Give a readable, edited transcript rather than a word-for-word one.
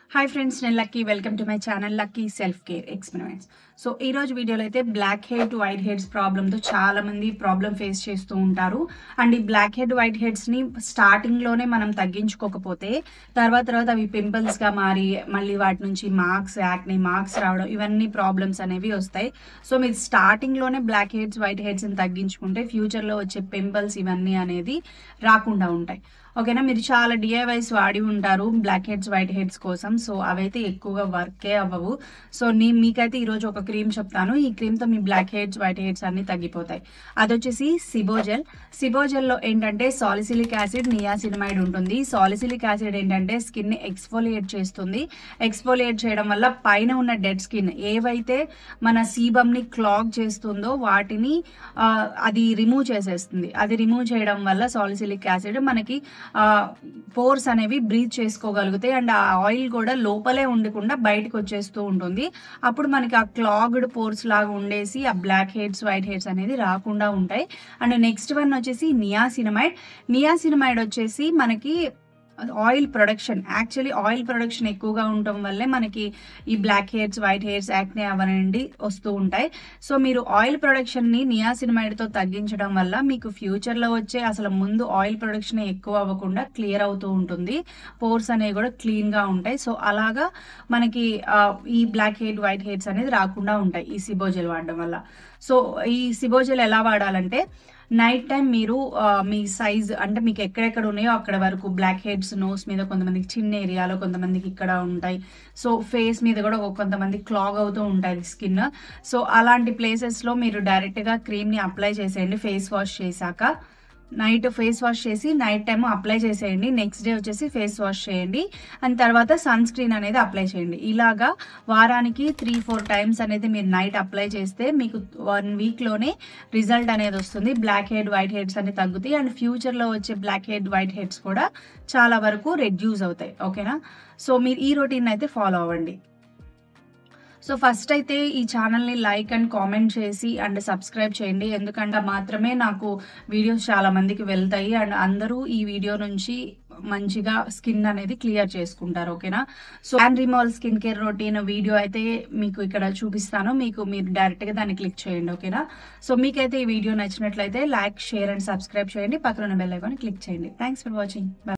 Hi friends, నేను Lucky. Welcome to my channel Lucky self care experiments. So ఈ రోజు వీడియోలో అయితే black head to white heads ప్రాబ్లంతో చాలా మంది ప్రాబ్లం ఫేస్ చేస్తూ ఉంటారు. అండ్ ఈ బ్లాక్ హెడ్ వైట్ హెడ్స్ని స్టార్టింగ్లోనే మనం తగ్గించుకోకపోతే తర్వాత అవి పింపుల్స్గా మారి మళ్ళీ వాటి నుంచి మార్క్స్, యాక్ని మార్క్స్ రావడం, ఇవన్నీ ప్రాబ్లమ్స్ అనేవి వస్తాయి. సో మీరు స్టార్టింగ్లోనే బ్లాక్ హెడ్స్ వైట్ హెడ్స్ని తగ్గించుకుంటే ఫ్యూచర్లో వచ్చే పింపుల్స్ ఇవన్నీ అనేది రాకుండా ఉంటాయి. ఓకేనా? మీరు చాలా డిఐవైస్ వాడి ఉంటారు బ్లాక్ హెడ్స్ వైట్ హెడ్స్ కోసం. సో అవైతే ఎక్కువగా వర్కే అవ్వవు. సో మీకైతే ఈరోజు ఒక క్రీమ్ చెప్తాను. ఈ క్రీమ్తో మీ బ్లాక్ హెడ్స్ వైట్ హెడ్స్ అన్ని తగ్గిపోతాయి. అదొచ్చేసి సిబోజెల్. సిబోజెల్లో ఏంటంటే సాలిసిలిక్ యాసిడ్, నియాసినమైడ్ ఉంటుంది. సాలిసిలిక్ యాసిడ్ ఏంటంటే స్కిన్ని ఎక్స్ఫోలియేట్ చేస్తుంది. ఎక్స్ఫోలియేట్ చేయడం వల్ల పైన ఉన్న డెడ్ స్కిన్ ఏవైతే మన సీబమ్ని క్లాగ్ చేస్తుందో వాటిని అది రిమూవ్ చేసేస్తుంది. అది రిమూవ్ చేయడం వల్ల సాలిసిలిక్ యాసిడ్ మనకి పోర్స్ అనేవి బ్రీత్ చేసుకోగలుగుతాయి. అండ్ ఆ ఆయిల్ కూడా లోపలే ఉండకుండా బయటకు వచ్చేస్తూ ఉంటుంది. అప్పుడు మనకి ఆ క్లాగ్డ్ పోర్స్ లాగా ఉండేసి ఆ బ్లాక్ హెడ్స్ వైట్ హెడ్స్ అనేది రాకుండా ఉంటాయి. అండ్ నెక్స్ట్ వన్ వచ్చేసి నియాసినమైడ్. నియాసినమైడ్ వచ్చేసి మనకి oil production, actually oil production ఎక్కువగా ఉండటం వల్లే మనకి ఈ black heads white heads acne అవనండి వస్తూ ఉంటాయి. సో మీరు ఆయిల్ ప్రొడక్షన్ని నియాసినమైడ్తో తగ్గించడం వల్ల మీకు ఫ్యూచర్లో వచ్చే అసలు ముందు ఆయిల్ ప్రొడక్షన్ ఎక్కువ అవ్వకుండా క్లియర్ అవుతూ ఉంటుంది. పోర్స్ అనేవి కూడా క్లీన్గా ఉంటాయి. సో అలాగా మనకి ఈ బ్లాక్ హెడ్ వైట్ హెడ్స్ అనేది రాకుండా ఉంటాయి ఈ సిబోజెల్ వాడడం వల్ల. సో ఈ సిబోజెల్ ఎలా వాడాలంటే నైట్ టైం మీరు మీ సైజ్ అంటే మీకు ఎక్కడెక్కడ ఉన్నాయో అక్కడ వరకు బ్లాక్ హెడ్స్ నోస్ మీద, కొంతమందికి చిన్న ఏరియాలో, కొంతమందికి ఇక్కడ ఉంటాయి. సో ఫేస్ మీద కూడా కొంతమంది క్లాగ్ అవుతూ ఉంటుంది స్కిన్. సో అలాంటి ప్లేసెస్లో మీరు డైరెక్ట్గా క్రీమ్ని అప్లై చేసేయండి. ఫేస్ వాష్ చేశాక నైట్ ఫేస్ వాష్ చేసి నైట్ టైం అప్లై చేసేయండి. నెక్స్ట్ డే వచ్చేసి ఫేస్ వాష్ చేయండి. అండ్ తర్వాత సన్ స్క్రీన్ అనేది అప్లై చేయండి. ఇలాగా వారానికి 3-4 టైమ్స్ అనేది మీరు నైట్ అప్లై చేస్తే మీకు 1 వీక్లోనే రిజల్ట్ అనేది వస్తుంది. బ్లాక్ హెడ్ వైట్ హెడ్స్ అనేవి తగ్గుతాయి. అండ్ ఫ్యూచర్లో వచ్చే బ్లాక్ హెడ్ వైట్ హెడ్స్ కూడా చాలా వరకు రెడ్యూస్ అవుతాయి. ఓకేనా? సో మీరు ఈ రొటీన్ అయితే ఫాలో అవ్వండి. సో ఫస్ట్ అయితే ఈ ఛానల్ని లైక్ అండ్ కామెంట్ చేసి అండ్ సబ్స్క్రైబ్ చేయండి. ఎందుకంటే మాత్రమే నాకు వీడియోస్ చాలా మందికి వెళ్తాయి అండ్ అందరూ ఈ వీడియో నుంచి మంచిగా స్కిన్ అనేది క్లియర్ చేసుకుంటారు. ఓకేనా? So hand removal skin care routine video అయితే మీకు ఇక్కడ చూపిస్తాను. మీరు డైరెక్ట్గా దాన్ని క్లిక్ చేయండి. ఓకేనా? సో మీకైతే ఈ వీడియో నచ్చినట్లయితే లైక్, షేర్ అండ్ సబ్స్క్రైబ్ చేయండి. పక్కన ఉన్న బెల్ ఐకాన్ క్లిక్ చేయండి. Thanks for watching.